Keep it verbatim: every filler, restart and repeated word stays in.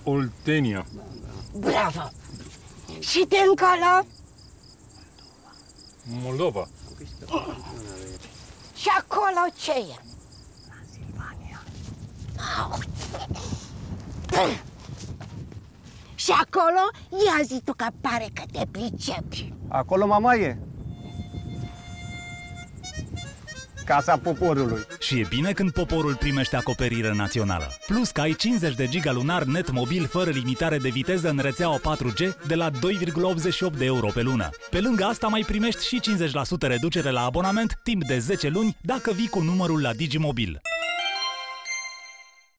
Oltenia. Bravo! Și de încolo? Moldova. Și acolo ce e? Și acolo, ia zi tu că pare că te pricepi. Acolo, mama, e Casa Poporului. Și e bine când poporul primește acoperire națională. Plus că ai cincizeci de giga lunar net mobil fără limitare de viteză în rețeaua patru G de la doi virgulă optzeci și opt de euro pe lună. Pe lângă asta mai primești și cincizeci la sută reducere la abonament timp de zece luni dacă vii cu numărul la Digimobil.